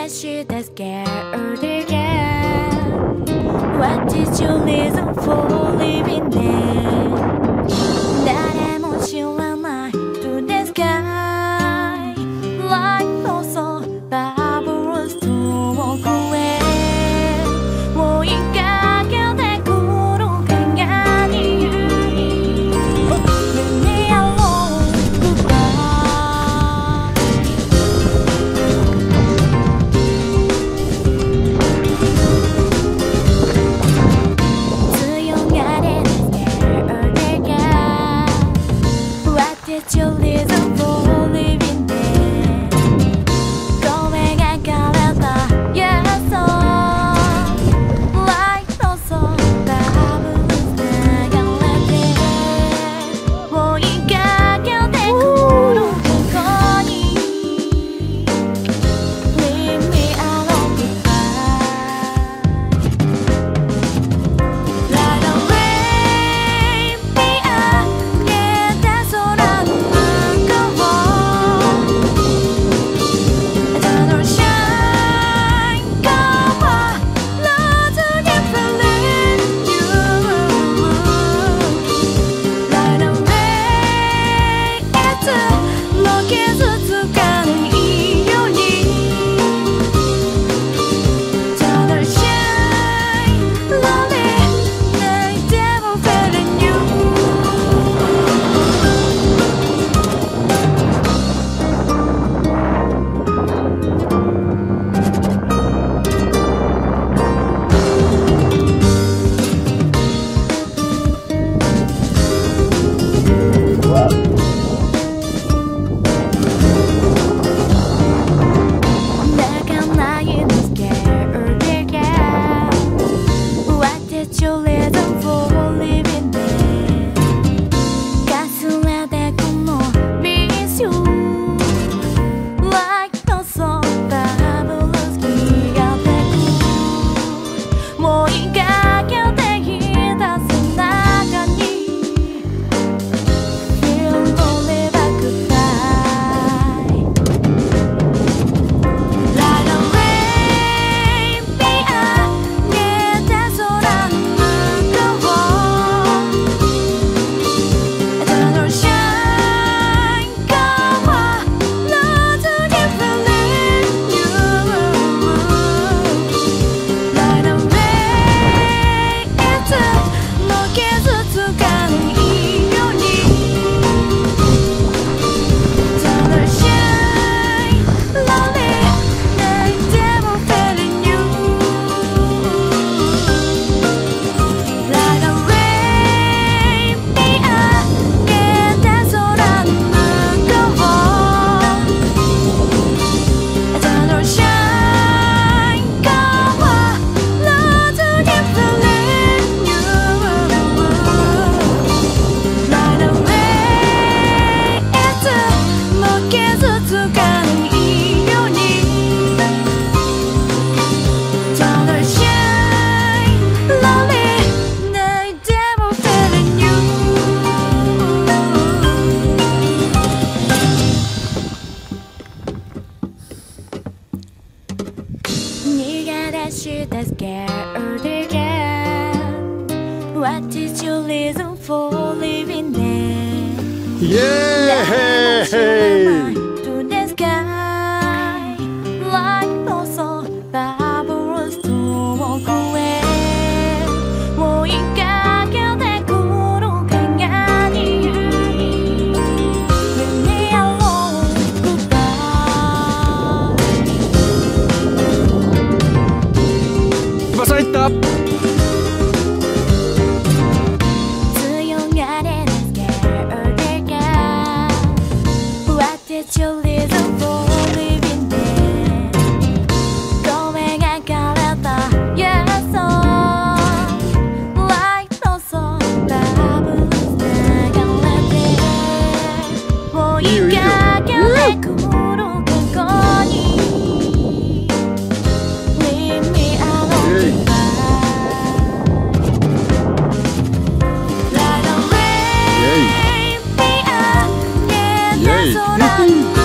したscared again. What is your reason for living there? 誰も知らない to the sky Like also bubbles to walk away 追いかけてくる影に Leave me alone, goodbye 強がれる scared again What is your reason for living there? 声が枯れた Yes, so Like no so bubbles 流れて追いかけてくるここに Leave me alone, goodbye Right away, me 上げた空の向こう Eternal shine, cover, lost again, feeling you Right away, いつも傷つかないように Eternal shine, lonely, 泣いても feeling you泣かないの scared again What is your reason for living there? かすれてこの miss you Like no so bubbles 消えてく追いかけていた背中に Feel lonely but goodbye Right away, 見上げた空の向こう Eternal shine, cover, lost again, feeling you Right away, いつも傷つかないように Eternal shine, lonely, 泣いても feeling you Right away, 見上げた空の向こう Eternal shine, cover, lost again, feeling you Right away, いつも傷つかないように Eternal shine, lonely, 泣いても feeling you 逃げ出した scared again What is your reason for living there? 誰も知らない to the sky Like no so bubbles to walk away 追いかけてくる影に Leave me alone, goodbye まさにいった。 強がれる scared again What is your reason for living there? 声が枯れた Yes, so Like no so bubbles 流れて追いかけてくるここに Leave me alone, goodbye Right away, 見上げた空の